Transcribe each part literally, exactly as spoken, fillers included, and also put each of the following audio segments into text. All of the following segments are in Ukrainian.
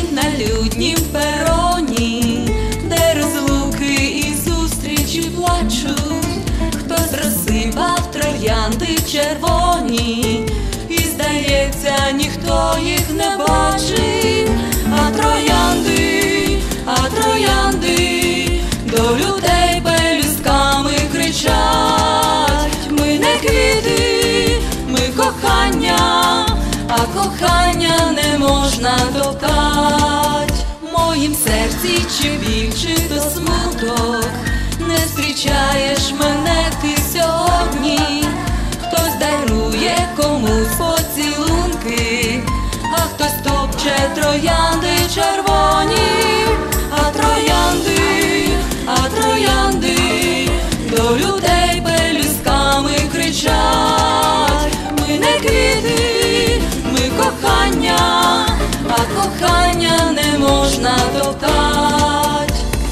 на люднім пероні, де розлуки і зустрічі плачуть. Хтось розсипав троянди червоні, і здається, ніхто їх не бачив. А троянди, а троянди до людей пелюстками кричать: ми не квіти, ми кохання, а кохання не можна топтать. В моїм серці чи біль, чи то смуток, не зустрічаєш мене ти сьогодні. Хтось дарує комусь поцілунки, а хтось топче троянди червоні. А троянди, а троянди до людей пелюстками кричать: ми не квіти, ми кохання, а кохання не можна топтать.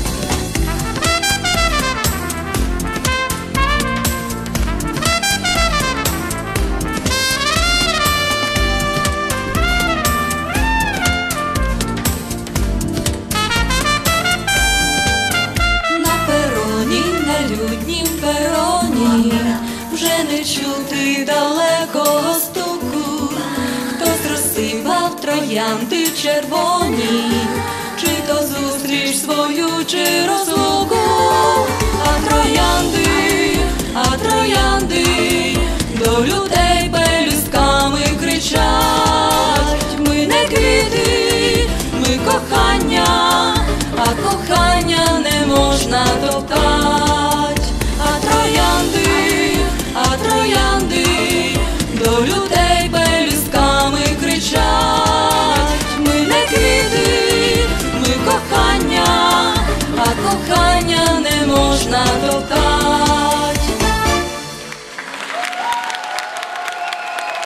На люднім пероні вже не чути далекого стуку. Хтось розсипав троянди червоні, чи то зустріч свою, чи розлуку. А троянди, а троянди до людей пелюстками кричать: ми не квіти, ми кохання, а кохання не можна топтать. А троянди, а троянди до людей пелюстками кричать: ми не квіти, ми кохання, а кохання не можна топтать.